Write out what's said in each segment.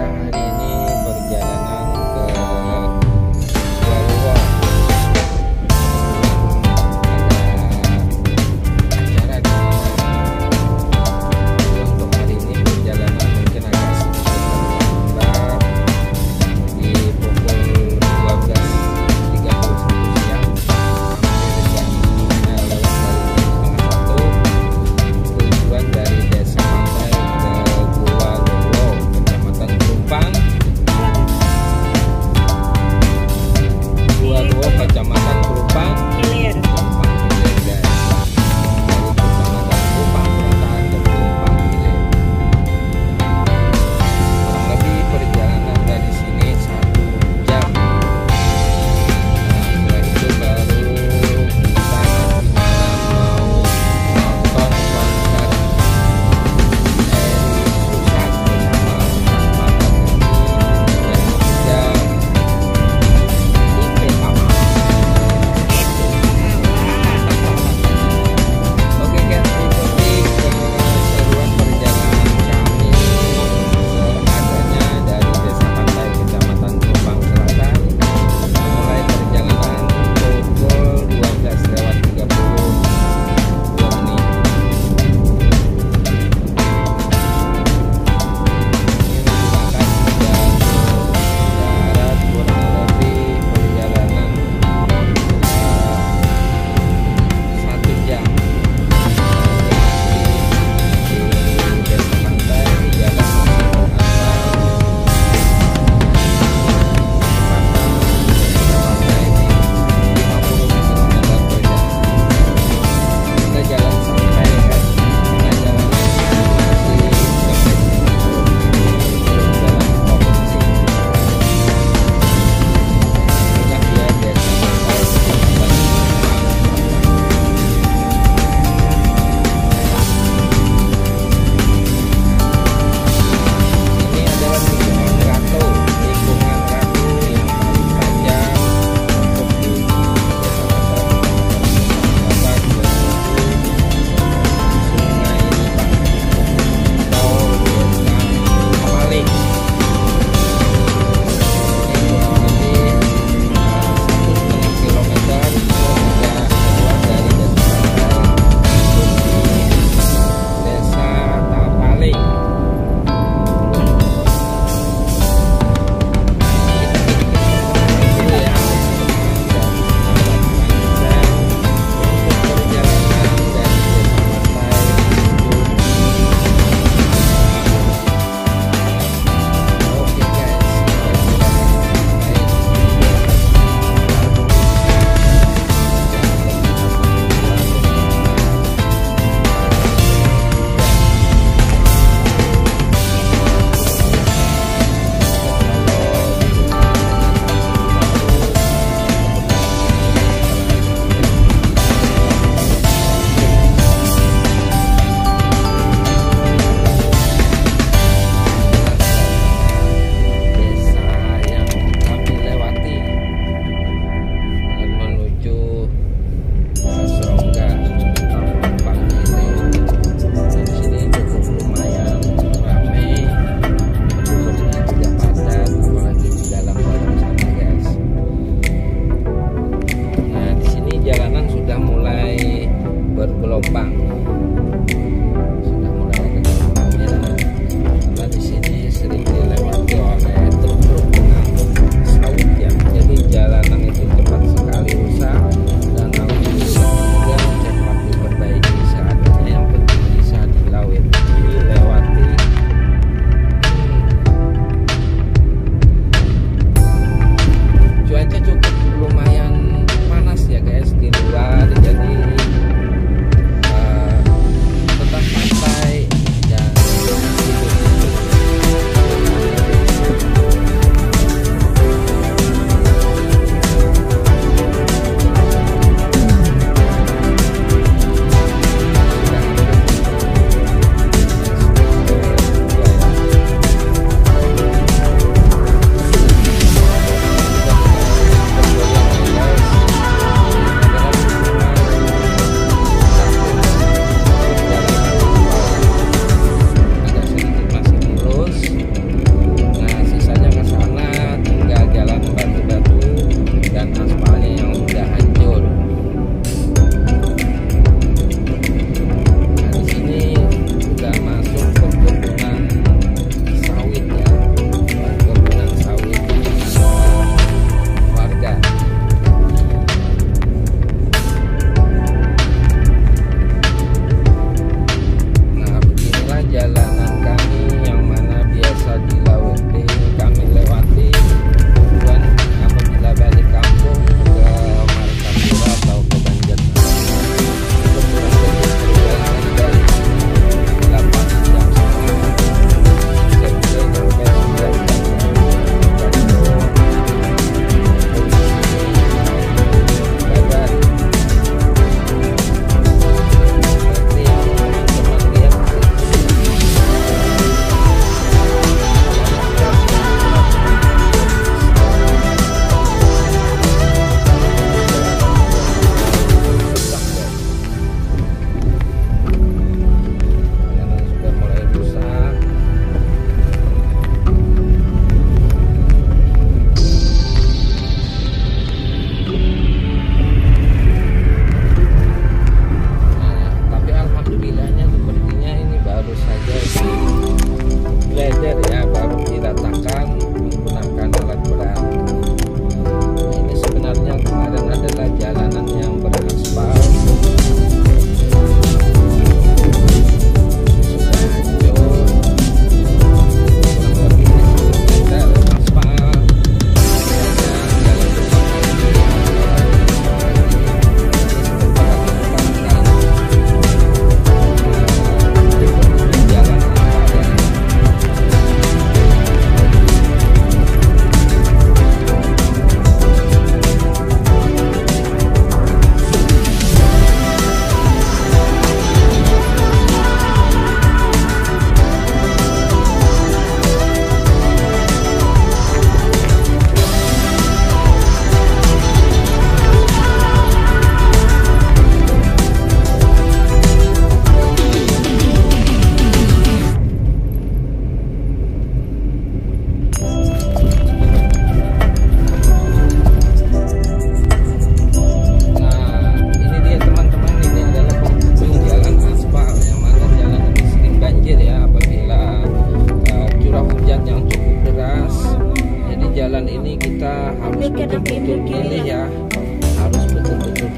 hari ini perjalanan ke Waluwo. Ada acara di untuk hari ini perjalanan mungkin agak sedikit terlambat di pukul 12.31 siang. Hampir jam lewat dari jam 1 tujuan dari Desa Pantai ke Gua Luwo, Kecamatan Pelumpang.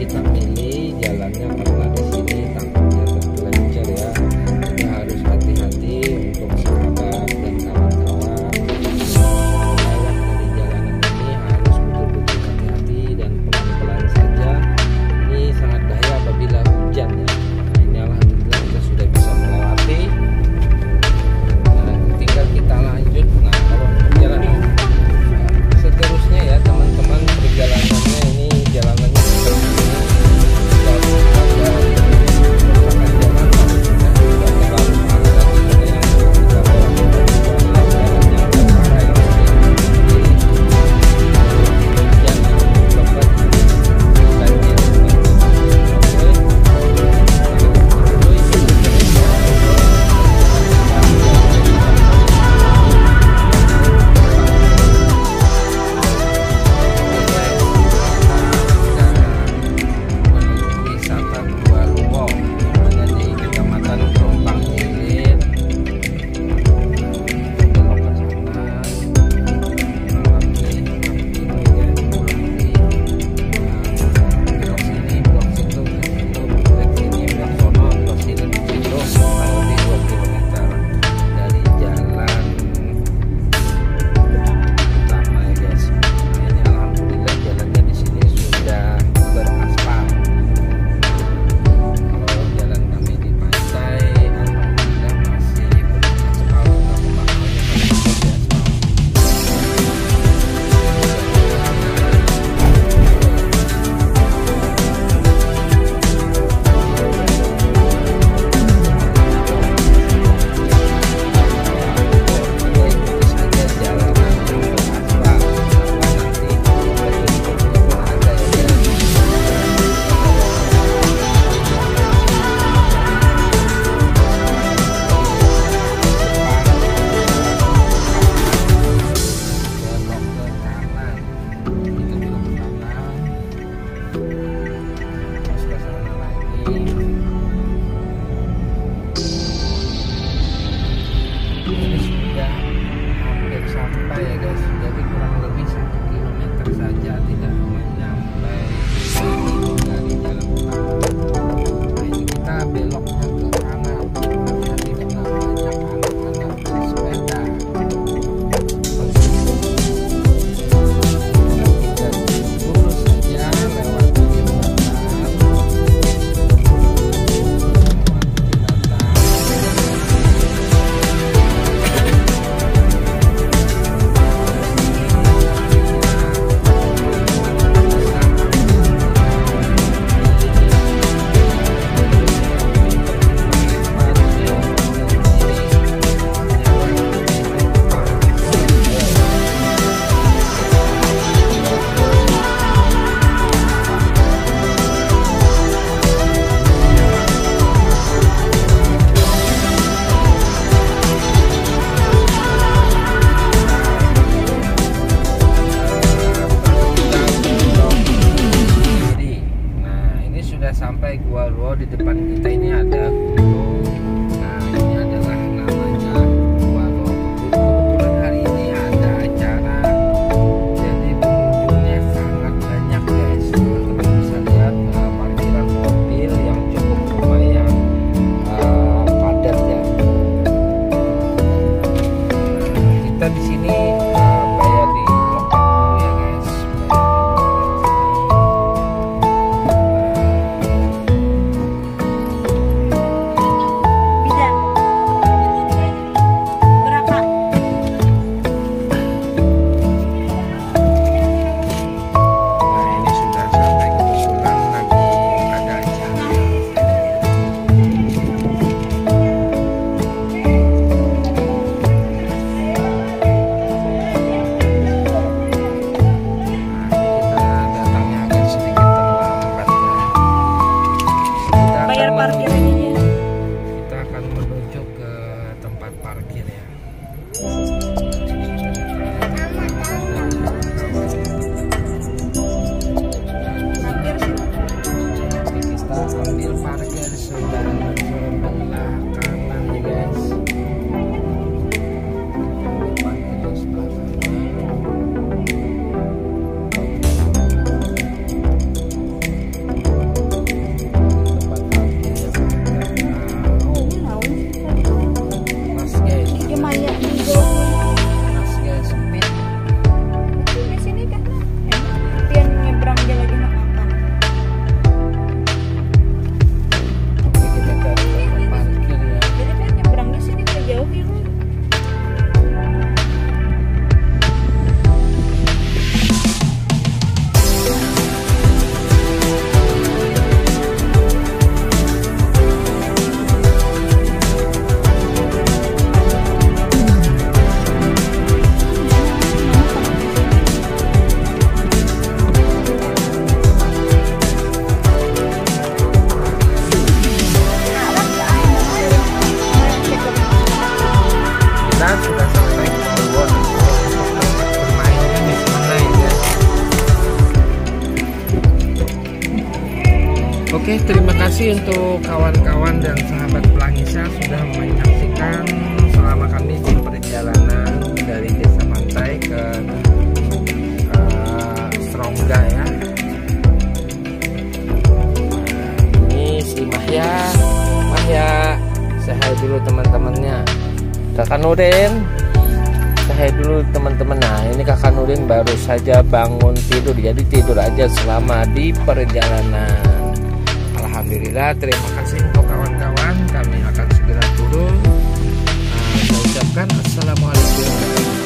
kita pilih jalannya karena di sini takutnya tergelincir ya. Jadi harus hati-hati untuk sahabat dan kawan-kawan lewat dari jalanan ini, harus betul-betul hati-hati dan pelan-pelan saja. Ini sangat bahaya apabila hujan ya. Nah, ini alhamdulillah kita sudah bisa melewati. Nah, tinggal kita lanjut. Nah, kalau perjalanan seterusnya ya teman-teman, perjalanannya ini jalanannya ini sudah hampir sampai ya guys. Jadi kurang lebih 1 kilometer saja, tidak menyampai dari jalan utama. Nah, ini kita beloknya ke kanan, hati-hati dengan banyak anak-anak bersepeda. Kita lurus saja lewat sampai Gua Luo. Di depan kita ini ada gunung. Nah, ini adalah namanya Gua Luo. Kebetulan hari ini ada acara, jadi pengunjungnya sangat banyak guys. Teman-teman bisa lihat parkiran mobil yang cukup lumayan padat ya. Nah, kita di sini bayar di loket dulu ya guys. Kita akan menuju ke tempat parkir ya. Kita ambil parkir sebelah kanan nih guys. Parkir di sebelah kanan. kayak dijauhin. Masih sempit. Itu di sini kan enak. Dia nyebrang dia lagi nak makan. Oke, kita cari tempat parkir ya. Jadi kan nyebrang di sini dia jauhin. Kita sudah sampai ke Cirebon untuk tempat bermainnya di sana ya. Oke, terima kasih untuk kawan-kawan dan sahabat Pelangisa sudah menyaksikan selama kami di perjalanan dari Desa Pantai ke Serongga ya. Ini si Mahya, saya hai dulu teman-temannya. Kakak Nurin, saya dulu teman-teman. Nah, ini Kakak Nurin baru saja bangun tidur, jadi tidur aja selama di perjalanan. Alhamdulillah, terima kasih untuk kawan-kawan. Kami akan segera turun. Saya ucapkan assalamualaikum.